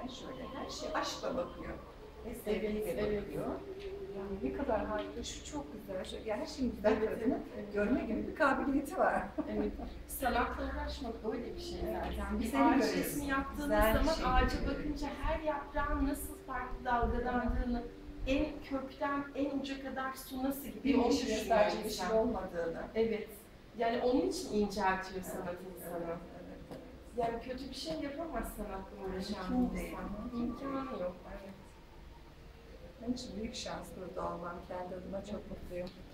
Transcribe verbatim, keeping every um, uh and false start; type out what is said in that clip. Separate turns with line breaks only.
bakarken şöyle her şey aşkla bakıyor. Ve
Evet,
sevgiyle
evet.
bakıyor. Yani ne kadar harika, şu çok güzel. Şöyle, yani her şeyin güzel
Evet,
tarafını
evet.
görme gibi bir kabiliyeti var.
Evet. Sanatla uğraşmak öyle bir şey zaten. Bir
Güzel
ağaç
görüyoruz.
resmi yaptığınız
Güzel bir
zaman
şey
ağaca
görüyoruz.
bakınca her yaprağın nasıl farklı dalgalandığını, en kökten en uca kadar su nasıl gidiyor
Bir
onu
yeşil
düşünüyor
sadece yeşil
insan.
olmadığını.
Evet. Yani onun için inceltiyor sanat insanı.
Evet, evet.
Yani kötü bir şey yapamaz sanatla uğraşan
Mümkün
bir
değil.
insan. İmkanı yok.
Evet. Onun için büyük şans burada olmam. Kendi adıma çok mutluyum.